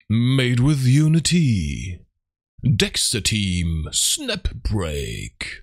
Made with Unity. Dexter Team, Snap Break.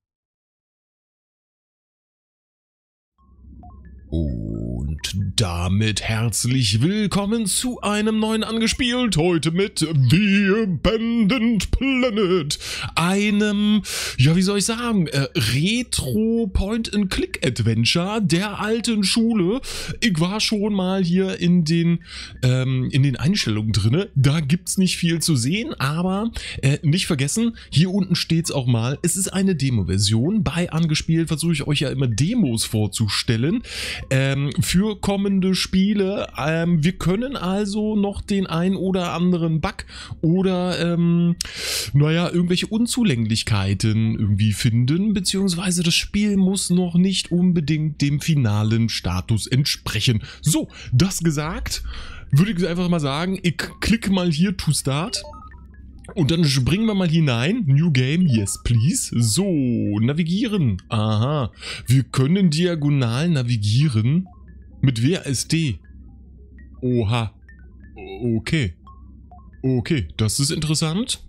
Und damit herzlich willkommen zu einem neuen Angespielt, heute mit The Abandoned Planet, einem, ja wie soll ich sagen, Retro Point-and-Click-Adventure der alten Schule. Ich war schon mal hier in den Einstellungen drinne, da gibt's nicht viel zu sehen, aber nicht vergessen, hier unten steht's auch mal, es ist eine Demo-Version. Bei Angespielt versuche ich euch ja immer Demos vorzustellen, für kommende Spiele. Wir können also noch den ein oder anderen Bug oder naja, irgendwelche Unzulänglichkeiten irgendwie finden, beziehungsweise das Spiel muss noch nicht unbedingt dem finalen Status entsprechen. So, das gesagt, würde ich einfach mal sagen, ich klicke mal hier to start. Und dann springen wir mal hinein. New Game, yes please. So, navigieren. Aha, wir können diagonal navigieren. Mit WASD. Oha. Okay. Okay, das ist interessant.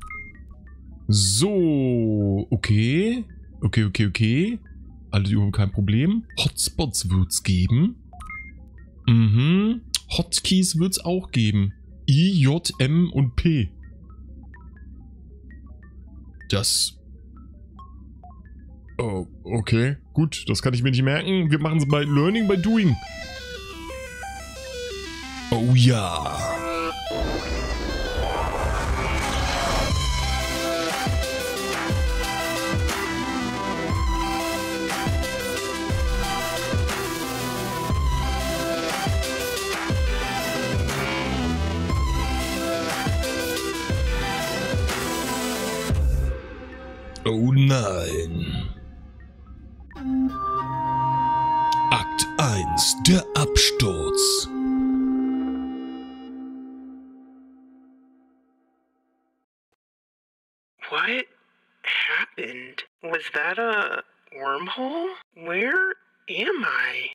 So, okay. Okay. Alles überhaupt kein Problem. Hotspots wird es geben. Hotkeys wird es auch geben. I, J, M und P. Das... Oh, okay. Gut, das kann ich mir nicht merken. Wir machen es bei Learning by Doing. Oh ja. Oh nein. Akt 1, der Absturz. What happened? Was that a wormhole? Where am I?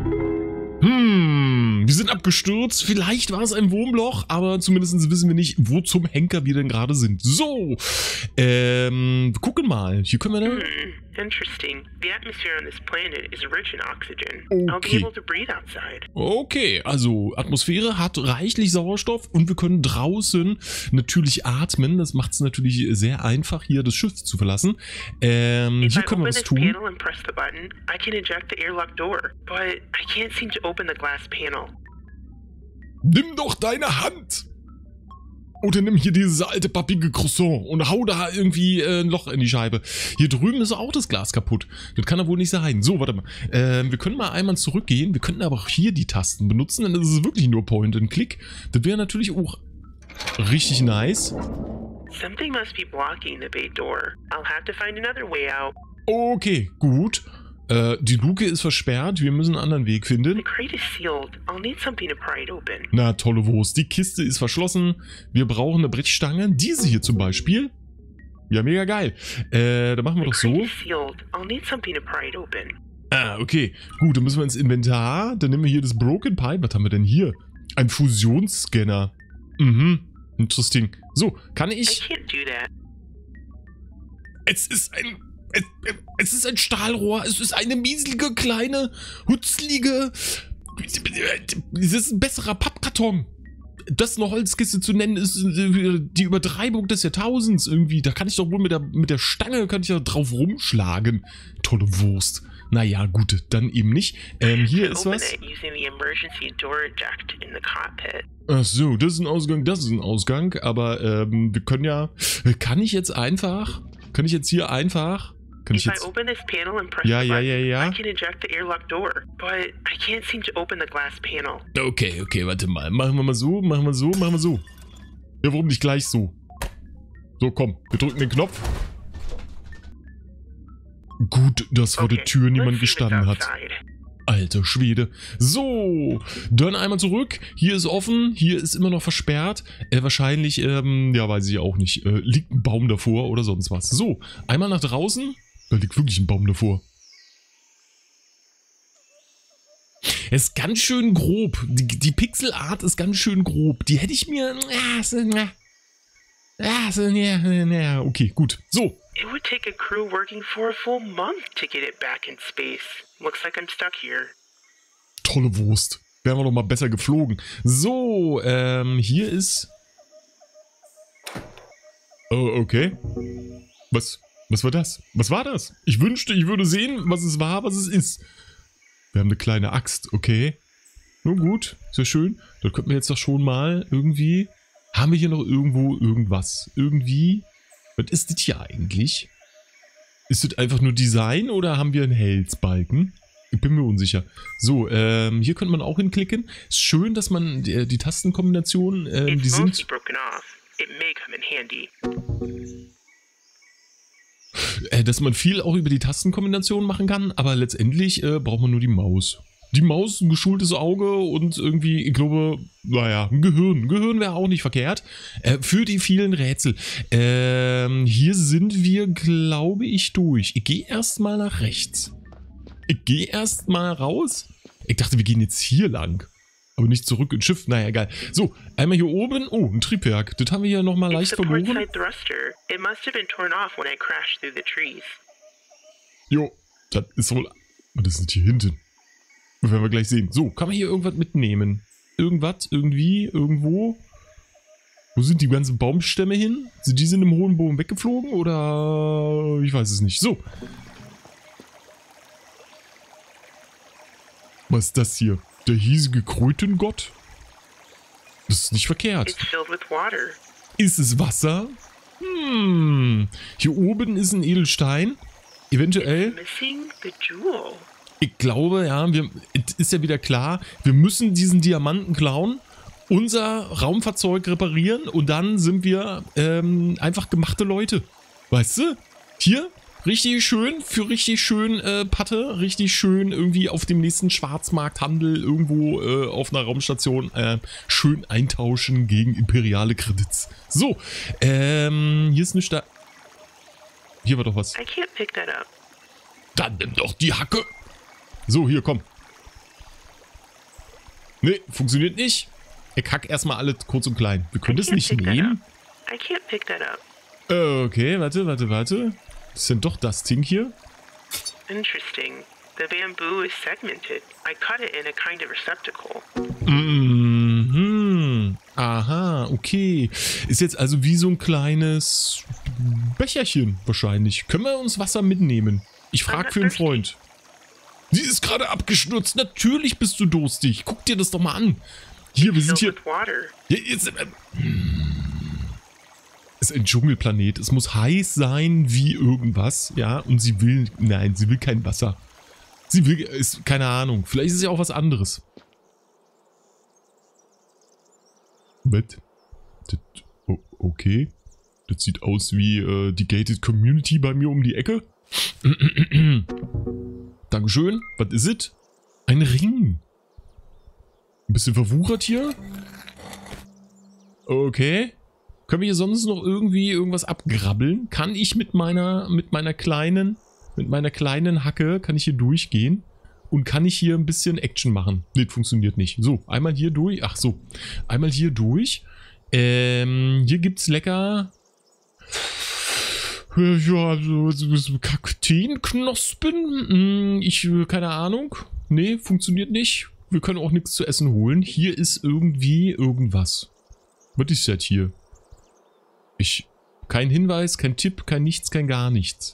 Wir sind abgestürzt. Vielleicht war es ein Wurmloch, aber zumindest wissen wir nicht, wo zum Henker wir denn gerade sind. So, wir gucken mal. Hier können wir da... Interesting. The atmosphere on this planet is rich in oxygen. I'll be able to breathe outside. Okay, also Atmosphäre hat reichlich Sauerstoff und wir können draußen natürlich atmen. Das macht es natürlich sehr einfach, hier das Schiff zu verlassen. Hier können wir was tun. Panel and press the button, I can eject the airlock door, but I can't seem to open the glass panel. Nimm doch deine Hand! Oder nimm hier dieses alte pappige Croissant und hau da irgendwie ein Loch in die Scheibe. Hier drüben ist auch das Glas kaputt. Das kann doch wohl nicht sein. So, warte mal. Wir können mal einmal zurückgehen. Wir könnten aber auch hier die Tasten benutzen, denn das ist wirklich nur Point-and-Click. Das wäre natürlich auch richtig nice. Something must be blocking the bay door. I'll have to find another way out. Okay, gut. Die Luke ist versperrt, wir müssen einen anderen Weg finden. The crate is sealed. I'll need something to pry it open. Na, tolle Wurst. Die Kiste ist verschlossen. Wir brauchen eine Brechstange. Diese hier zum Beispiel. Ja, mega geil. Da machen wir doch so. Ah, okay. Gut, dann müssen wir ins Inventar. Dann nehmen wir hier das Broken Pipe. Was haben wir denn hier? Ein Fusionsscanner. Interesting. So, kann ich... Es ist ein Stahlrohr. Es ist eine mieselige, kleine, hutzlige... Es ist ein besserer Pappkarton. Das eine Holzkiste zu nennen, ist die Übertreibung des Jahrtausends irgendwie. Da kann ich doch wohl mit der Stange kann ich ja drauf rumschlagen. Tolle Wurst. Naja, gut, dann eben nicht. Hier ist was. Ach so, das ist ein Ausgang, aber wir können ja... Kann ich jetzt hier einfach... Kann ich jetzt... Ja. Okay, warte mal. Machen wir mal so. Ja, warum nicht gleich so? So, komm, wir drücken den Knopf. Gut, dass vor der Tür niemand gestanden hat. Alter Schwede. So, dann einmal zurück. Hier ist offen, hier ist immer noch versperrt. Wahrscheinlich, ja, weiß ich auch nicht. Liegt ein Baum davor oder sonst was. So, einmal nach draußen. Da liegt wirklich ein Baum davor. Es ist ganz schön grob. Die Pixelart ist ganz schön grob. Die hätte ich mir... okay, gut. So. It would take a crew working for a full month to get it back in space. Looks like I'm stuck here. Tolle Wurst. Wären wir doch mal besser geflogen. So, hier ist... Oh, okay. Was war das? Was war das? Ich wünschte, ich würde sehen, was es war, was es ist. Wir haben eine kleine Axt, okay. Nun gut, sehr schön. Dann könnten wir jetzt doch schon mal irgendwie... Haben wir hier noch irgendwo irgendwas? Irgendwie? Was ist das hier eigentlich? Ist das einfach nur Design oder haben wir einen Health-Balken? Ich bin mir unsicher. So, hier könnte man auch hinklicken. Ist schön, dass man die Tastenkombinationen, die sind... Broken off. It may come in handy. Dass man viel auch über die Tastenkombinationen machen kann, aber letztendlich braucht man nur die Maus. Die Maus, ein geschultes Auge und irgendwie, ich glaube, naja, ein Gehirn. Ein Gehirn wäre auch nicht verkehrt. Für die vielen Rätsel. Hier sind wir, glaube ich, durch. Ich gehe erstmal nach rechts. Ich gehe erstmal raus. Ich dachte, wir gehen jetzt hier lang. Aber nicht zurück ins Schiff. Naja, egal. So, einmal hier oben. Oh, ein Triebwerk. Das haben wir ja nochmal leicht verloren. Jo, das ist wohl... Und das ist hier hinten. Das werden wir gleich sehen. So, kann man hier irgendwas mitnehmen? Irgendwas? Irgendwie? Irgendwo? Wo sind die ganzen Baumstämme hin? Sind die in einem hohen Bogen weggeflogen? Oder... Ich weiß es nicht. So. Was ist das hier? Der hiesige Krötengott? Das ist nicht verkehrt. Ist es Wasser? Hier oben ist ein Edelstein. Eventuell. Ich glaube, ja, ist ja wieder klar, wir müssen diesen Diamanten klauen, unser Raumfahrzeug reparieren und dann sind wir einfach gemachte Leute. Weißt du? Hier, richtig schön, für richtig schön Patte, richtig schön irgendwie auf dem nächsten Schwarzmarkthandel irgendwo auf einer Raumstation schön eintauschen gegen imperiale Kredits. So, hier ist eine Stadt. Hier war doch was. I can't pick that up. Dann nimm doch die Hacke. So, hier, komm. Nee, funktioniert nicht. Ich hack erstmal alle kurz und klein. Wir können das nicht nehmen. I can't pick that up. Okay, warte. Das ist denn doch das Ding hier? Interesting. The bamboo is segmented. I cut it in a kind of receptacle. Aha, okay. Ist jetzt also wie so ein kleines Becherchen wahrscheinlich. Können wir uns Wasser mitnehmen? Ich frage für einen Freund. Sie ist gerade abgestürzt. Natürlich bist du durstig. Guck dir das doch mal an. Hier, wir sind hier. Es ist ein Dschungelplanet. Es muss heiß sein wie irgendwas. Ja, und sie will... Nein, sie will kein Wasser. Sie will... Ist, keine Ahnung. Vielleicht ist es ja auch was anderes. Okay. Das sieht aus wie die Gated Community bei mir um die Ecke. Dankeschön. Was ist es? Ein Ring. Ein bisschen verwuchert hier. Okay. Können wir hier sonst noch irgendwie irgendwas abgrabbeln? Kann ich mit meiner kleinen Hacke, kann ich hier durchgehen? Und kann ich hier ein bisschen Action machen? Nee, das funktioniert nicht. So, einmal hier durch. Ach so. Einmal hier durch. Hier gibt's lecker... Ja, so Kakteenknospen. Keine Ahnung. Nee, funktioniert nicht. Wir können auch nichts zu essen holen. Hier ist irgendwie irgendwas. Was ist das hier? Kein Hinweis, kein Tipp, kein nichts, kein gar nichts.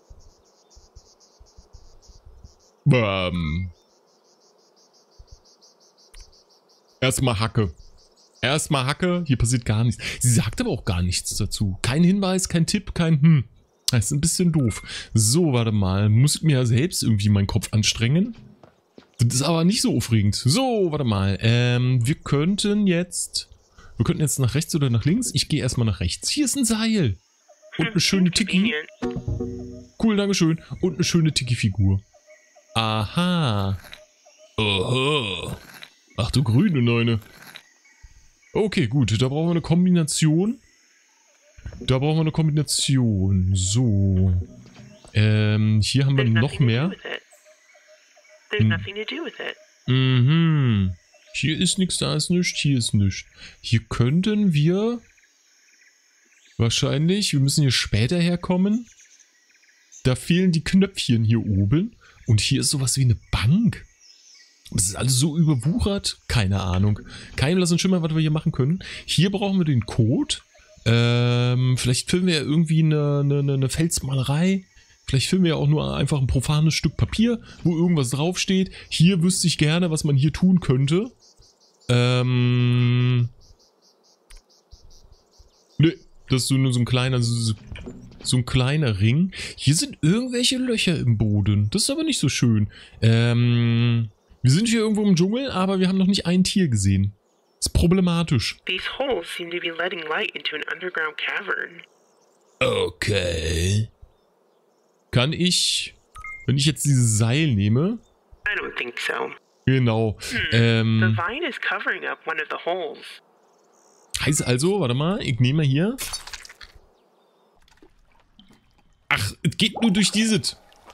Erstmal Hacke. Erstmal Hacke, hier passiert gar nichts. Sie sagt aber auch gar nichts dazu. Kein Hinweis, kein Tipp, kein Das ist ein bisschen doof. So, warte mal. Muss ich mir ja selbst irgendwie meinen Kopf anstrengen? Das ist aber nicht so aufregend. So, warte mal. Wir könnten jetzt nach rechts oder nach links. Ich gehe erstmal nach rechts. Hier ist ein Seil. Und eine schöne Tiki. Cool, dankeschön. Und eine schöne Tiki-Figur. Aha. Aha. Ach du grüne Neune. Okay, gut. Da brauchen wir eine Kombination. So. Hier haben wir noch mehr. Mhm. Hier ist nichts, da ist nichts, hier ist nichts. Hier könnten wir wahrscheinlich, wir müssen hier später herkommen. Da fehlen die Knöpfchen hier oben. Und hier ist sowas wie eine Bank. Das ist alles so überwuchert. Keine Ahnung. Kein blassen Schimmer, was wir hier machen können. Hier brauchen wir den Code. Vielleicht finden wir ja irgendwie eine Felsmalerei. Vielleicht finden wir ja auch nur einfach ein profanes Stück Papier, wo irgendwas draufsteht. Hier wüsste ich gerne, was man hier tun könnte. Ne, das ist nur so ein kleiner Ring. Hier sind irgendwelche Löcher im Boden. Das ist aber nicht so schön. Wir sind hier irgendwo im Dschungel, aber wir haben noch nicht ein Tier gesehen. Das ist problematisch. These holes seem to be letting light into an underground cavern. Okay. Kann ich, wenn ich jetzt dieses Seil nehme? I don't think so. Genau. The vine is covering up one of the holes. Heißt also, warte mal, ich nehme mal hier. Ach, es geht nur durch dieses.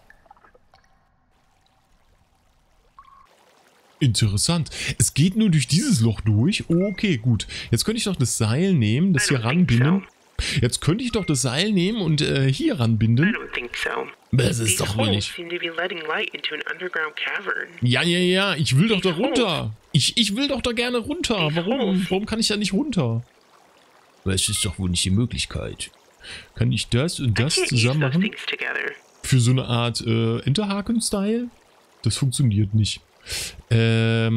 Interessant. Es geht nur durch dieses Loch durch. Okay, gut. Jetzt könnte ich doch das Seil nehmen, das hier ranbinden. Jetzt könnte ich doch das Seil nehmen und hier ranbinden. I don't think so. Das ist These doch wohl holes nicht. seem to be letting light into an underground cavern. Ja, ich will doch da runter. Ich will doch da gerne runter. Warum kann ich da nicht runter? Das ist doch wohl nicht die Möglichkeit. Kann ich das und das I can't zusammen use those machen? things together. Für so eine Art Enterhaken-Style? Das funktioniert nicht. There's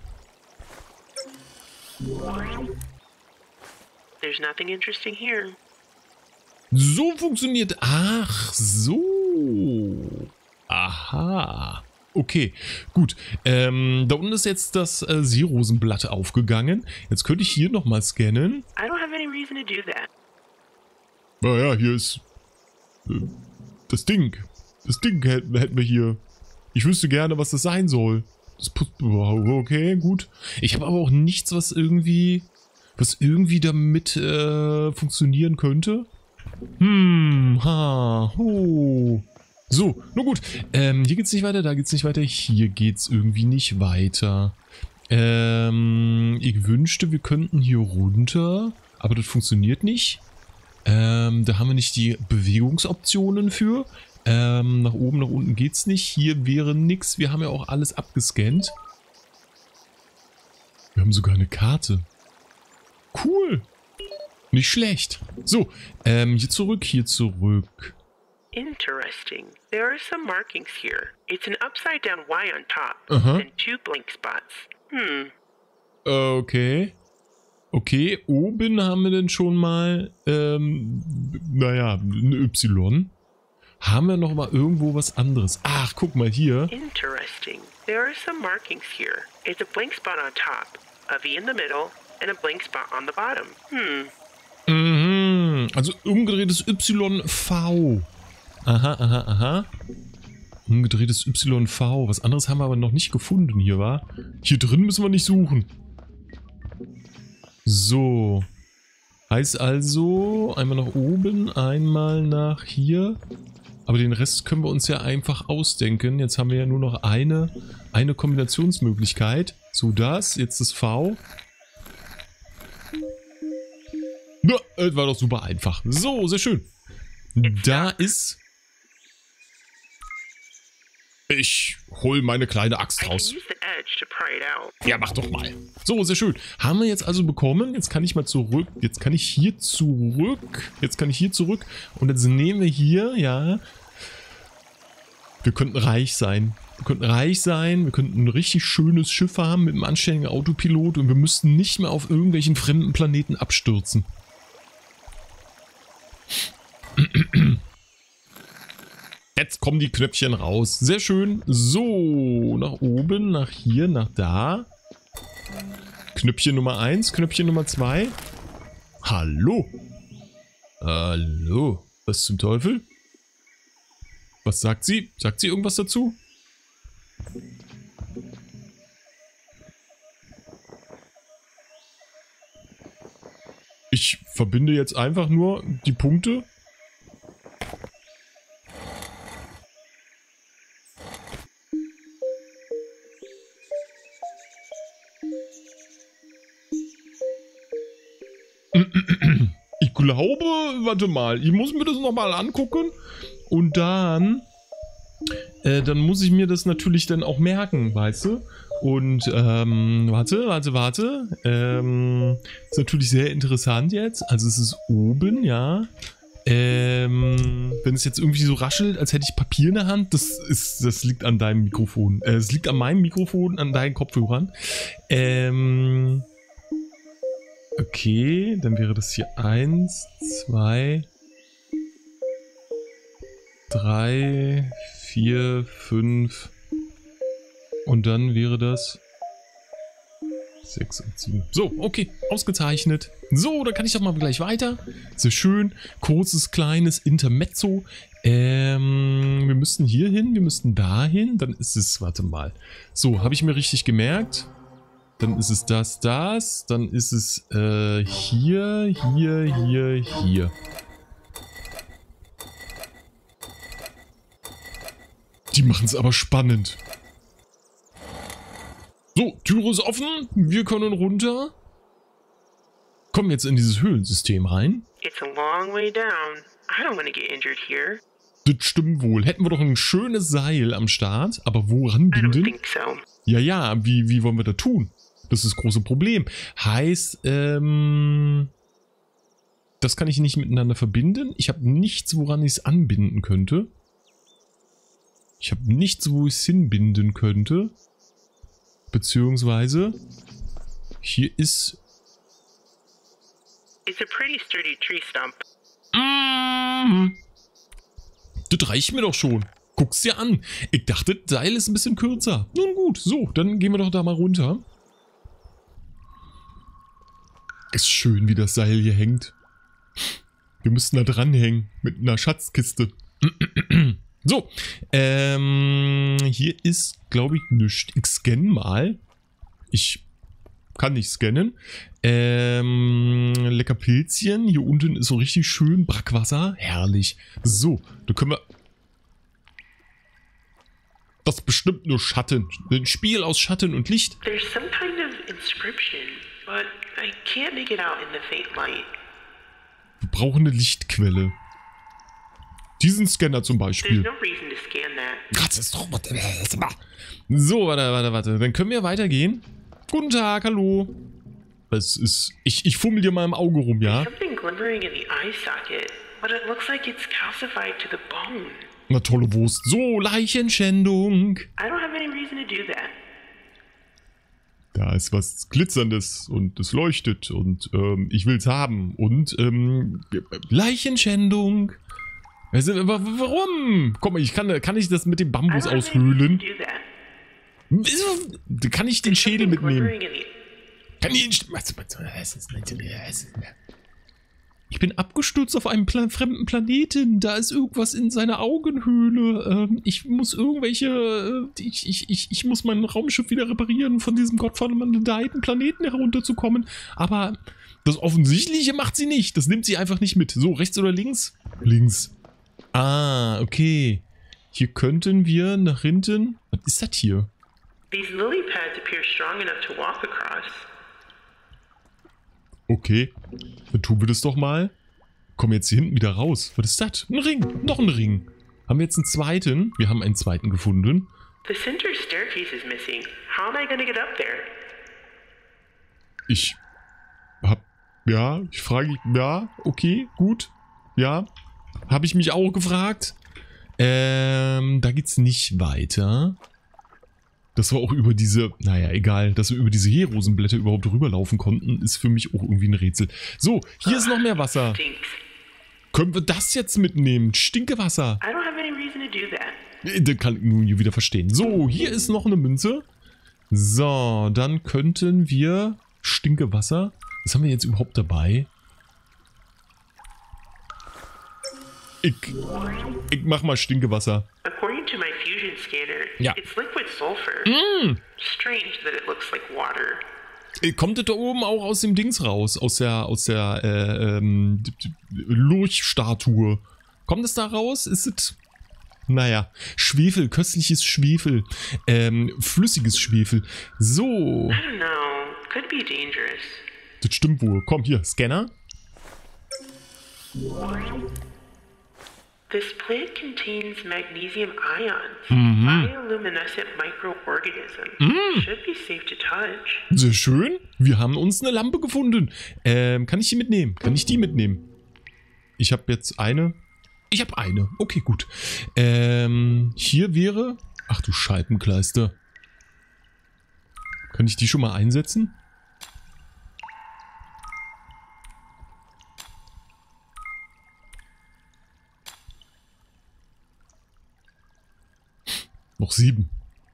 nothing interesting here. So funktioniert. Ach, so. Aha. Okay, gut. Da unten ist jetzt das Seerosenblatt aufgegangen. Jetzt könnte ich hier nochmal scannen. I don't have any reason to do that. Naja, hier ist das Ding. Das Ding hätten wir hier. Ich wüsste gerne, was das sein soll. Okay, gut. Ich habe aber auch nichts, was irgendwie damit funktionieren könnte. So, nur gut. Hier geht's nicht weiter, da geht's nicht weiter. Hier geht's irgendwie nicht weiter. Ich wünschte, wir könnten hier runter. Aber das funktioniert nicht. Da haben wir nicht die Bewegungsoptionen für. Nach oben, nach unten geht's nicht. Hier wäre nix. Wir haben ja auch alles abgescannt. Wir haben sogar eine Karte. Cool. Nicht schlecht. So, hier zurück. Interesting. There are some markings here. It's an upside down Y on top and 2 blank spots. Okay. Okay, oben haben wir denn schon mal, naja, ein Y. Haben wir noch mal irgendwo was anderes? Ach, guck mal hier. Interesting. There are some markings here. It's a blank spot on top, a V in the middle, and a blank spot on the bottom. Also umgedrehtes YV. Aha. Umgedrehtes YV. Was anderes haben wir aber noch nicht gefunden hier, wa? Hier drin müssen wir nicht suchen. So. Heißt also, einmal nach oben, einmal nach hier. Aber den Rest können wir uns ja einfach ausdenken. Jetzt haben wir ja nur noch eine Kombinationsmöglichkeit. So, das, jetzt das V. Na, das war doch super einfach. So, sehr schön. Da ist... Ich hol meine kleine Axt raus. Ja, mach doch mal. So, sehr schön. Haben wir jetzt also bekommen. Jetzt kann ich mal zurück. Jetzt kann ich hier zurück. Und jetzt nehmen wir hier, ja. Wir könnten reich sein. Wir könnten ein richtig schönes Schiff haben mit einem anständigen Autopilot. Und wir müssten nicht mehr auf irgendwelchen fremden Planeten abstürzen. Jetzt kommen die Knöpfchen raus. Sehr schön. So, nach oben, nach hier, nach da. Knöpfchen Nummer 1, Knöpfchen Nummer 2. Hallo. Hallo. Was zum Teufel? Was sagt sie? Sagt sie irgendwas dazu? Ich verbinde jetzt einfach nur die Punkte. Ich glaube, warte mal, ich muss mir das nochmal angucken und dann muss ich mir das natürlich dann auch merken, weißt du? Und, warte. Ist natürlich sehr interessant jetzt. Also es ist oben, ja. Wenn es jetzt irgendwie so raschelt, als hätte ich Papier in der Hand, das liegt an deinem Mikrofon. Es liegt an meinem Mikrofon, an deinen Kopfhörern. Okay, dann wäre das hier 1, 2, 3, 4, 5 und dann wäre das 6 und 7. So, okay, ausgezeichnet. So, dann kann ich doch mal gleich weiter. Sehr schön. Kurzes, kleines Intermezzo. Wir müssten hier hin, wir müssten da hin. Dann ist es, warte mal. So, habe ich mir richtig gemerkt. Dann ist es das. Dann ist es hier. Die machen es aber spannend. So, Türe ist offen. Wir können runter. Kommen jetzt in dieses Höhlensystem rein. It's a long way down. I don't want to get injured here. Das stimmt wohl. Hätten wir doch ein schönes Seil am Start. Aber woran I don't binden? think so. Ja, wie wollen wir das tun? Das ist das große Problem. Heißt, das kann ich nicht miteinander verbinden. Ich habe nichts, woran ich es anbinden könnte. Ich habe nichts, wo ich es hinbinden könnte. Beziehungsweise, hier ist... It's a pretty sturdy tree stump. Das reicht mir doch schon. Guck's dir an. Ich dachte, das Seil ist ein bisschen kürzer. Nun gut, so, dann gehen wir doch da mal runter. Ist schön, wie das Seil hier hängt. Wir müssten da dranhängen mit einer Schatzkiste. So, hier ist, glaube ich, nichts. Ich scanne mal. Ich kann nicht scannen. Lecker Pilzchen. Hier unten ist so richtig schön Brackwasser. Herrlich. So, da können wir... Das ist bestimmt nur Schatten. Ein Spiel aus Schatten und Licht. There's some kind of inscription, but I can't make it out in the faint light. Wir brauchen eine Lichtquelle. Diesen Scanner zum There's Beispiel. no reason to scan that. So, warte. Dann können wir weitergehen. Guten Tag, hallo. Das ist... Ich fummel dir mal im Auge rum, ja? Something glimmering in the eye socket, but it looks like it's calcified to the bone. Na tolle Wurst. So, Leichenschändung. I don't have any reason to do that. Da ist was Glitzerndes und es leuchtet und ich will's haben. Und Leichenschändung. Also, warum? Komm mal, kann ich das mit dem I Bambus don't have any reason aushöhlen? to do that. Kann ich den Schädel Something mitnehmen? glimmering in the... Kann ich... Ich bin abgestürzt auf einem fremden Planeten. Da ist irgendwas in seiner Augenhöhle. Ich muss ich muss mein Raumschiff wieder reparieren, von diesem gottverdammten Planeten herunterzukommen. Aber das Offensichtliche macht sie nicht. Das nimmt sie einfach nicht mit. So, rechts oder links? Links. Ah, okay. Hier könnten wir nach hinten... Was ist das hier? These lily pads appear strong enough to walk across. Okay, dann tun wir das doch mal. Kommen jetzt hier hinten wieder raus. Was ist das? Ein Ring. Noch ein Ring. Haben wir jetzt einen zweiten? Wir haben einen zweiten gefunden. The center staircase is missing. How am I gonna get up there? Ich frage, okay, gut. Ja, habe ich mich auch gefragt. Da geht's nicht weiter. Dass wir auch über diese, naja, egal, dass wir über diese Heerrosenblätter überhaupt rüberlaufen konnten, ist für mich auch irgendwie ein Rätsel. So, hier ist noch mehr Wasser. Stinks. Können wir das jetzt mitnehmen? Stinkewasser. I don't have any reason to do that. Das kann ich nun wieder verstehen. So, hier ist noch eine Münze. So, dann könnten wir Stinkewasser. Was haben wir jetzt überhaupt dabei? Ich mach mal Stinkewasser. According to my fusion scanner, Ja. it's liquid sulfur. Strange that it looks like water. Kommt das da oben auch aus dem Dings raus? Aus der Lurchstatue. Kommt es da raus? Ist es... Naja, Schwefel, köstliches Schwefel. Flüssiges Schwefel. So. I don't know. Could be dangerous. Das stimmt wohl. Komm, hier, Scanner. This plant contains magnesium ions, bioluminescent microorganisms. Should be safe to touch. Sehr schön. Wir haben uns eine Lampe gefunden. Kann ich die mitnehmen? Kann ich die mitnehmen? Ich habe jetzt eine. Ich habe eine. Okay, gut. Hier wäre... Ach du Scheibenkleister. Kann ich die schon mal einsetzen? Noch 7.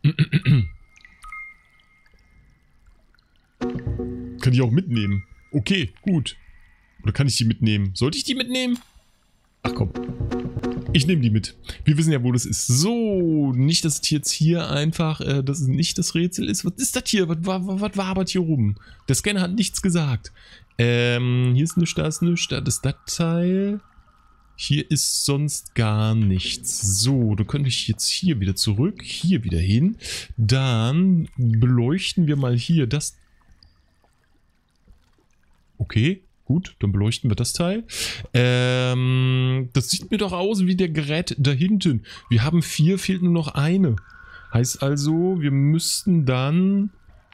Kann ich auch mitnehmen. Okay, gut. Oder kann ich die mitnehmen? Sollte ich die mitnehmen? Ach komm. Ich nehme die mit. Wir wissen ja, wo das ist. So, nicht, dass es jetzt hier einfach, dass es nicht das Rätsel ist. Was ist das hier? Was wabert hier rum? Der Scanner hat nichts gesagt. Hier ist nichts, da ist nichts, da ist das Teil. Hier ist sonst gar nichts. So, dann könnte ich jetzt hier wieder zurück, hier wieder hin. Dann beleuchten wir mal hier das. Okay, gut, dann beleuchten wir das Teil. Das sieht mir doch aus wie der Gerät da hinten. Wir haben 4, fehlt nur noch eine. Heißt also, wir müssten dann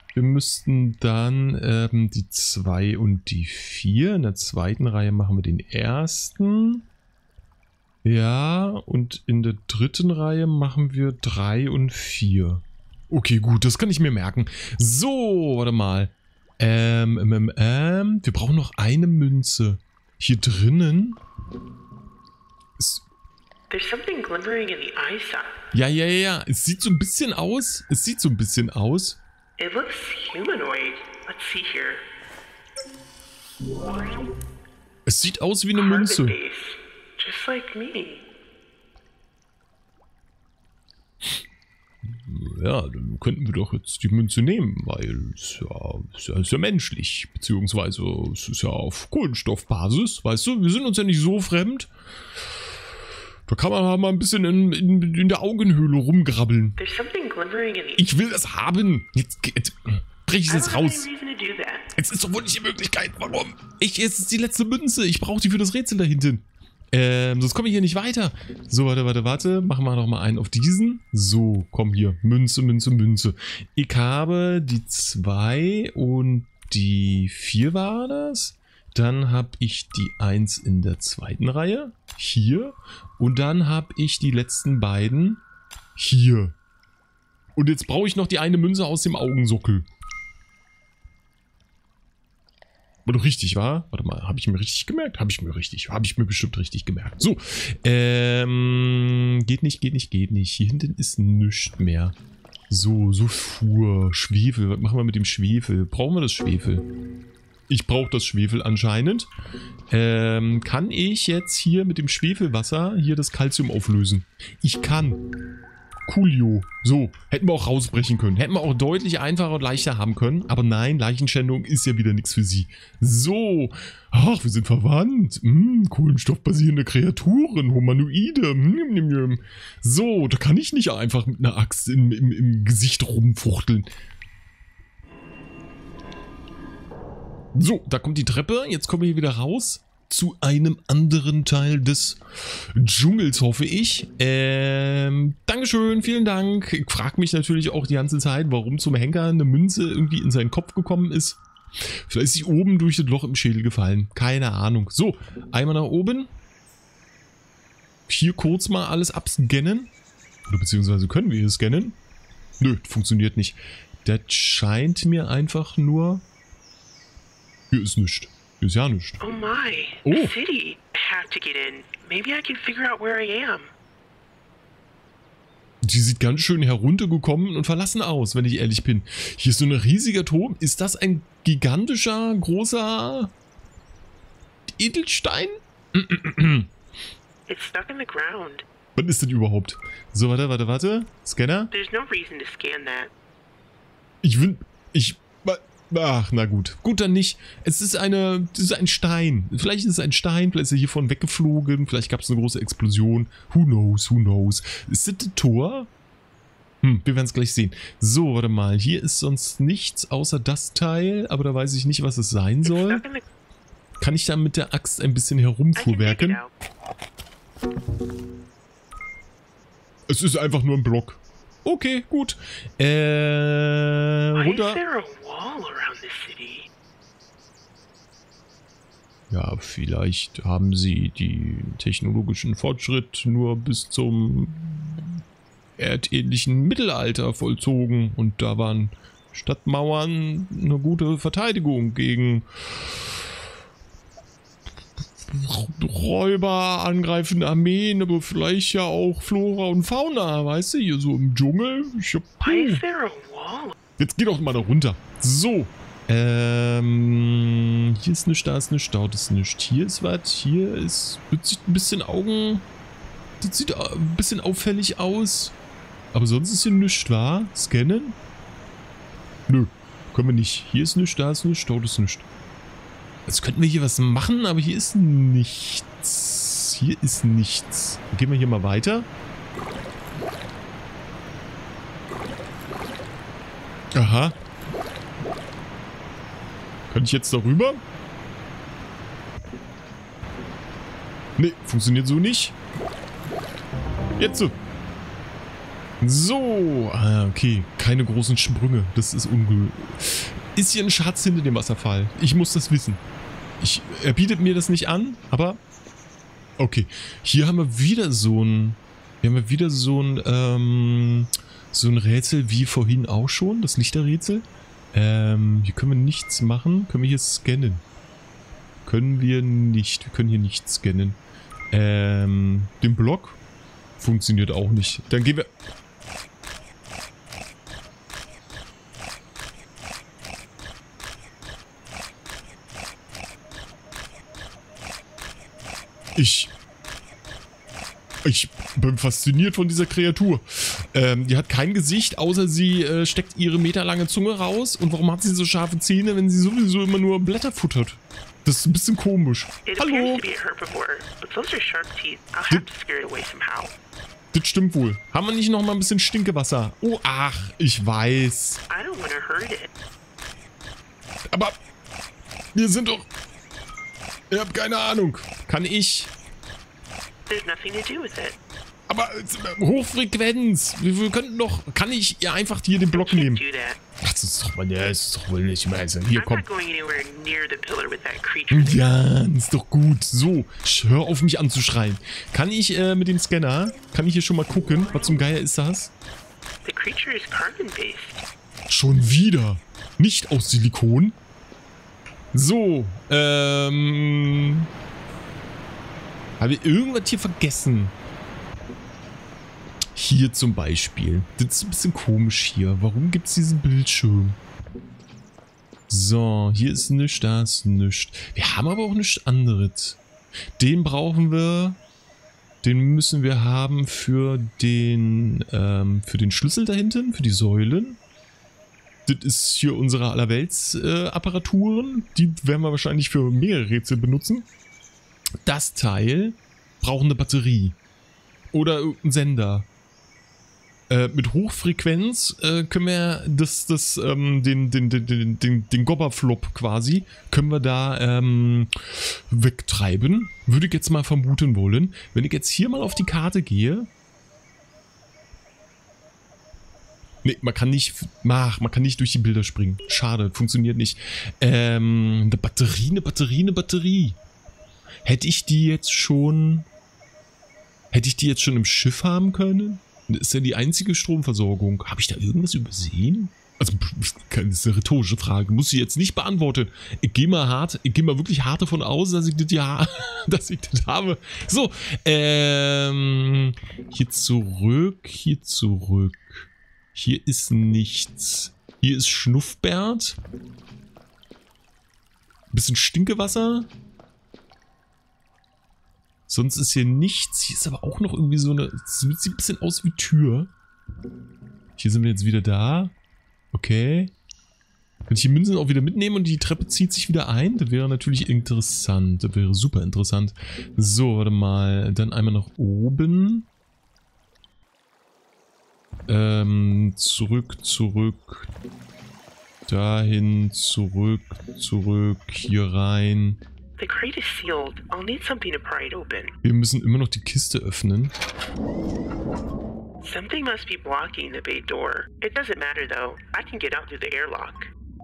die 2 und die 4. In der zweiten Reihe machen wir den ersten. Ja, und in der dritten Reihe machen wir 3 und 4. Okay, gut, das kann ich mir merken. So, warte mal. Wir brauchen noch eine Münze. Hier drinnen ist... There's something glimmering in the eye socket. Ja. Es sieht so ein bisschen aus. It looks humanoid. Let's see here. Es sieht aus wie eine Münze. Carbon base, just like me. Ja, dann könnten wir doch jetzt die Münze nehmen, weil es ist ja menschlich, beziehungsweise es ist ja auf Kohlenstoffbasis, weißt du? Wir sind uns ja nicht so fremd. Da kann man mal ein bisschen in der Augenhöhle rumgrabbeln. Ich will das haben. Jetzt brech ich es raus. Jetzt ist doch wohl nicht die Möglichkeit. Warum? Es ist die letzte Münze. Ich brauche die für das Rätsel da hinten. Sonst komme ich hier nicht weiter. So, warte. Machen wir noch mal einen auf diesen. So, komm hier. Münze. Ich habe die 2 und die 4 war das. Dann habe ich die 1 in der zweiten Reihe. Hier. Und dann habe ich die letzten beiden hier. Und jetzt brauche ich noch die eine Münze aus dem Augensockel. War doch richtig, war? Warte mal, habe ich mir richtig gemerkt? Habe ich mir bestimmt richtig gemerkt. So, geht nicht. Hier hinten ist nichts mehr. So, Schwefel. Was machen wir mit dem Schwefel? Brauchen wir das Schwefel? Ich brauche das Schwefel anscheinend. Kann ich jetzt hier mit dem Schwefelwasser hier das Calcium auflösen? Ich kann. Coolio. So, hätten wir auch rausbrechen können. Hätten wir auch deutlich einfacher und leichter haben können. Aber nein, Leichenschändung ist ja wieder nichts für sie. So. Ach, wir sind verwandt. Kohlenstoffbasierende Kreaturen. Humanoide. So, da kann ich nicht einfach mit einer Axt im Gesicht rumfuchteln. So, da kommt die Treppe. Jetzt kommen wir hier wieder raus. Zu einem anderen Teil des Dschungels, hoffe ich. Dankeschön, vielen Dank. Ich frage mich natürlich auch die ganze Zeit, warum zum Henker eine Münze irgendwie in seinen Kopf gekommen ist. Vielleicht ist sie oben durch das Loch im Schädel gefallen. Keine Ahnung. So, einmal nach oben. Hier kurz mal alles abscannen. Oder beziehungsweise können wir hier scannen? Nö, funktioniert nicht. Das scheint mir einfach nur... Hier ist nichts. Hier ist ja nichts. Oh my. Oh. City. I have to get in. Maybe I can figure out where I am. Die sieht ganz schön heruntergekommen und verlassen aus, wenn ich ehrlich bin. Hier ist so ein riesiger Turm. Ist das ein gigantischer, großer Edelstein? It's stuck in the ground. Was ist denn überhaupt? So, warte. Scanner? There's no reason to scan that. Ach, na gut. Gut, dann nicht. Es ist ein Stein. Vielleicht ist es ein Stein, vielleicht ist er hiervon weggeflogen, vielleicht gab es eine große Explosion. Who knows? Ist das ein Tor? Wir werden es gleich sehen. So, warte mal. Hier ist sonst nichts außer das Teil, aber da weiß ich nicht, was es sein soll. Kann ich da mit der Axt ein bisschen I can dig it herumfuhrwerken? out. Es ist einfach nur ein Block. Okay, gut. Why is Runter. there a wall around the city? Ja, vielleicht haben sie den technologischen Fortschritt nur bis zum erdähnlichen Mittelalter vollzogen. Und da waren Stadtmauern eine gute Verteidigung gegen Räuber, angreifende Armeen, aber vielleicht ja auch Flora und Fauna, weißt du, hier so im Dschungel. Why is there a wall? Jetzt geh doch mal da runter. So. Hier ist nichts, da ist nichts, dort ist nichts. Hier ist was, hier ist... Das sieht ein bisschen Das sieht ein bisschen auffällig aus. Aber sonst ist hier nichts, wa? Scannen? Nö, können wir nicht. Hier ist nichts, da ist nichts, dort ist nichts. Jetzt könnten wir hier was machen, aber hier ist nichts. Hier ist nichts. Dann gehen wir hier mal weiter. Aha. Kann ich jetzt darüber? Nee, funktioniert so nicht. Jetzt so. So. Ah, okay. Keine großen Sprünge. Das ist Ist hier ein Schatz hinter dem Wasserfall? Ich muss das wissen. Er bietet mir das nicht an, aber... Okay. Hier haben wir wieder so ein... so ein Rätsel wie vorhin auch schon. Das Lichterrätsel. Hier können wir nichts machen. Können wir hier scannen? Können wir nicht. Wir können hier nicht scannen. Den Block funktioniert auch nicht. Dann gehen wir... Ich bin fasziniert von dieser Kreatur. Die hat kein Gesicht, außer sie steckt ihre meterlange Zunge raus. Und warum hat sie so scharfe Zähne, wenn sie sowieso immer nur Blätter futtert? Das ist ein bisschen komisch. It Hallo? appears to be a herbivore, but those are sharp teeth. I'll have to scare it away somehow. Das stimmt wohl. Haben wir nicht noch mal ein bisschen Stinkewasser? Oh, ach, ich weiß. I don't want to hurt it. Aber wir sind doch... Ich hab keine Ahnung. Kann ich... There's nothing to do with it. Aber Hochfrequenz. Wir könnten doch... Kann ich ihr einfach hier den Block Can't nehmen? do that. Ach, das ist doch mal... Ja, das ist doch wohl nicht mehr. Hier, I'm komm. not going anywhere near the pillar with that creature. Ja, ist doch gut. So, hör auf mich anzuschreien. Kann ich mit dem Scanner... Kann ich hier schon mal gucken? Was zum Geier ist das? The creature is carbon-based. Schon wieder. Nicht aus Silikon. So, habe ich irgendwas hier vergessen? Hier zum Beispiel. Das ist ein bisschen komisch hier. Warum gibt es diesen Bildschirm? So, hier ist nichts, da ist nichts. Wir haben aber auch nichts anderes. Den brauchen wir. Den müssen wir haben für den Schlüssel da hinten, für die Säulen. Das ist hier unsere Allerwelts-Apparaturen. Die werden wir wahrscheinlich für mehrere Rätsel benutzen. Das Teil braucht eine Batterie. Oder irgendeinen Sender. Mit Hochfrequenz können wir den Gobberflop quasi, können wir da wegtreiben. Würde ich jetzt mal vermuten wollen. Wenn ich jetzt hier mal auf die Karte gehe. Ne, man kann nicht durch die Bilder springen. Schade, funktioniert nicht. Eine Batterie. Hätte ich die jetzt schon im Schiff haben können? Das ist ja die einzige Stromversorgung. Habe ich da irgendwas übersehen? Also, das ist eine rhetorische Frage. Muss ich jetzt nicht beantworten. Ich gehe mal wirklich hart davon aus, dass ich das habe. So, hier zurück. Hier ist nichts. Hier ist Schnuffbert. Bisschen Stinkewasser. Sonst ist hier nichts. Hier ist aber auch noch irgendwie so eine... Es sieht ein bisschen aus wie Tür. Hier sind wir jetzt wieder da. Okay. Kann ich die Münzen auch wieder mitnehmen und die Treppe zieht sich wieder ein? Das wäre natürlich interessant. Das wäre super interessant. So, warte mal. Dann einmal nach oben. Zurück. Dahin, zurück, hier rein. The crate is sealed. I'll need something to pry it open. Wir müssen immer noch die Kiste öffnen. Something must be blocking the bay door. It doesn't matter though. I can get out through the airlock.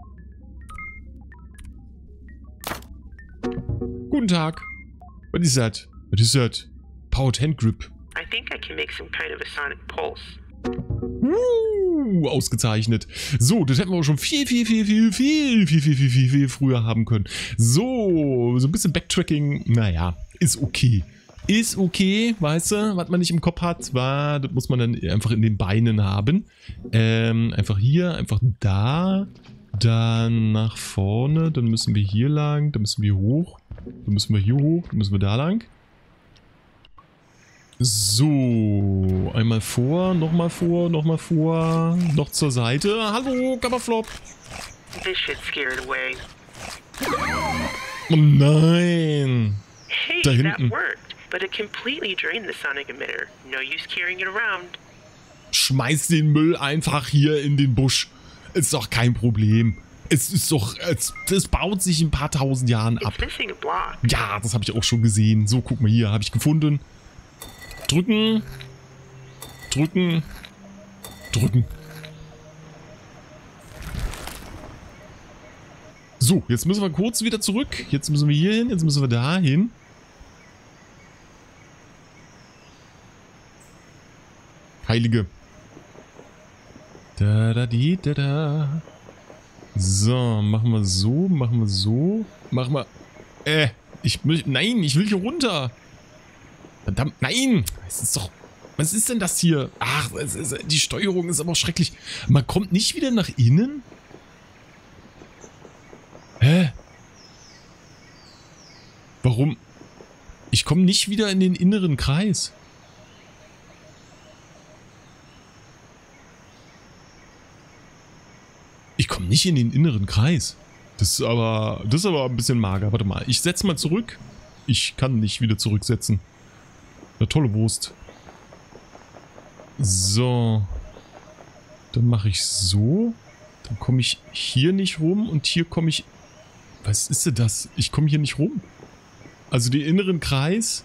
Guten Tag. Was ist das? Was ist das? Powered Hand Grip. I think I can make some kind of a sonic pulse. Ausgezeichnet. So, das hätten wir auch schon viel früher haben können. So ein bisschen Backtracking, naja, ist okay. Ist okay, weißt du, was man nicht im Kopf hat, das muss man dann einfach in den Beinen haben. Einfach hier, einfach da, dann nach vorne, dann müssen wir hier lang, dann müssen wir hoch, dann müssen wir hier hoch, dann müssen wir da lang. So, einmal vor, noch zur Seite. Hallo, Kammerflop. This should scare it away. Oh nein. Hey, Da that hinten. worked, but it completely drained the sonic emitter. No use carrying it around. Schmeiß den Müll einfach hier in den Busch. Ist doch kein Problem. Es ist doch, das baut sich in ein paar tausend Jahren ab. It's missing a block. Ja, das habe ich auch schon gesehen. So, guck mal hier, habe ich gefunden. Drücken. Drücken. Drücken. So, jetzt müssen wir kurz wieder zurück. Jetzt müssen wir hier hin, jetzt müssen wir da hin. Heilige. Da, da, di, da, da. So, machen wir so, machen wir so. Machen wir... Nein, ich will hier runter. Verdammt, nein! Es ist doch... Was ist denn das hier? Ach, die Steuerung ist aber schrecklich. Man kommt nicht wieder nach innen? Hä? Warum? Ich komme nicht wieder in den inneren Kreis. Ich komme nicht in den inneren Kreis. Das ist aber ein bisschen mager. Warte mal, ich setze mal zurück. Ich kann nicht wieder zurücksetzen. Eine tolle Wurst. So. Dann mache ich so. Dann komme ich hier nicht rum und hier komme ich... Was ist denn das? Ich komme hier nicht rum. Also den inneren Kreis.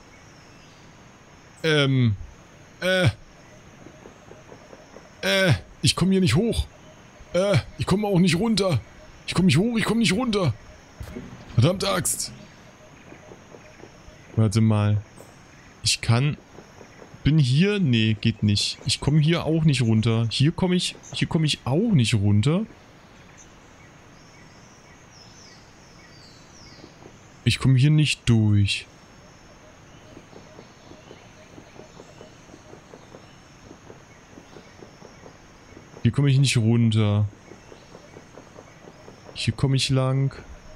Ich komme hier nicht hoch. Ich komme auch nicht runter. Ich komme nicht hoch, ich komme nicht runter. Verdammte Axt. Warte mal. Ich kann... Bin hier? Nee, geht nicht. Ich komme hier auch nicht runter. Hier komme ich auch nicht runter. Ich komme hier nicht durch. Hier komme ich nicht runter. Hier komme ich lang.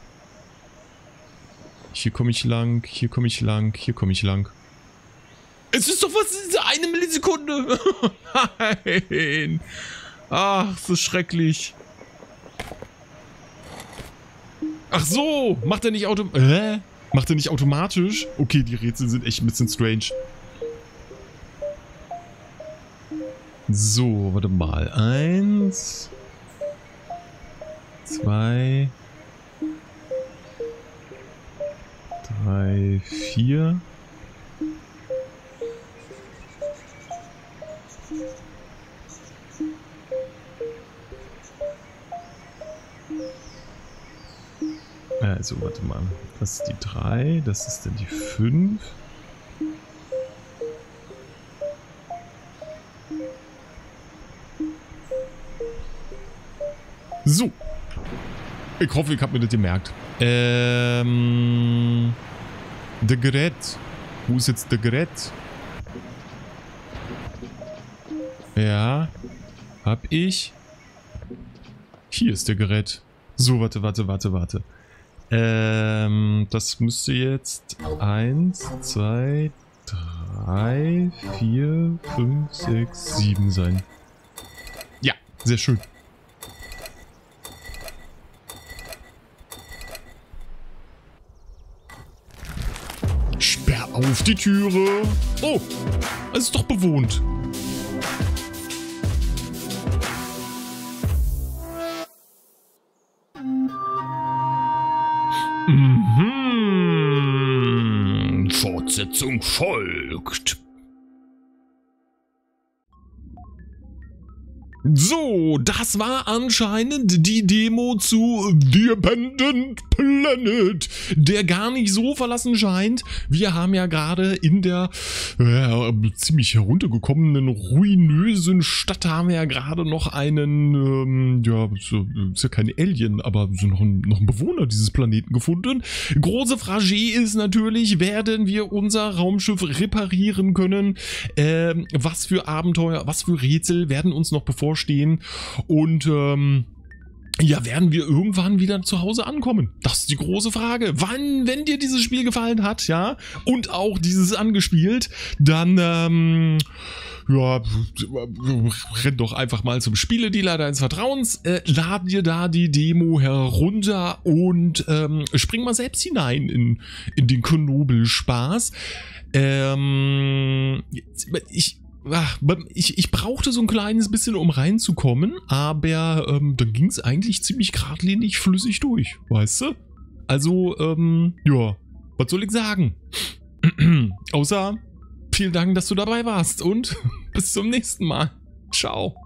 Hier komme ich lang. Hier komme ich lang. Hier komme ich lang. Es ist doch was, eine Millisekunde. Nein. Ach, so schrecklich. Ach so, macht er nicht automatisch? Okay, die Rätsel sind echt ein bisschen strange. So, warte mal. 1, 2, 3, 4. Also, warte mal. Das ist die 3, das ist dann die 5. So. Ich hoffe, ich habe mir das gemerkt. Der Gerät. Wo ist jetzt der Gerät? Ja. Hab ich. Hier ist der Gerät. So, warte. Das müsste jetzt 1, 2, 3, 4, 5, 6, 7 sein. Ja, sehr schön. Sperr auf die Türe. Oh, es ist doch bewohnt. Fortsetzung folgt. So, das war anscheinend die Demo zu The Abandoned Planet, der gar nicht so verlassen scheint. Wir haben ja gerade in der ziemlich heruntergekommenen, ruinösen Stadt haben wir ja gerade noch einen, ist ja kein Alien, aber so noch ein Bewohner dieses Planeten gefunden. Große Frage ist natürlich, werden wir unser Raumschiff reparieren können? Was für Abenteuer, was für Rätsel werden uns noch bevorstehen? Und ja, werden wir irgendwann wieder zu Hause ankommen? Das ist die große Frage. Wann, wenn dir dieses Spiel gefallen hat, ja, und auch dieses angespielt, dann ja, renn doch einfach mal zum Spieledealer deines Vertrauens, lad dir da die Demo herunter und spring mal selbst hinein in den Knobelspaß. Ich brauchte so ein kleines bisschen, um reinzukommen, aber dann ging es eigentlich ziemlich geradlinig flüssig durch, weißt du? Also, ja, was soll ich sagen? Außer, vielen Dank, dass du dabei warst und bis zum nächsten Mal. Ciao.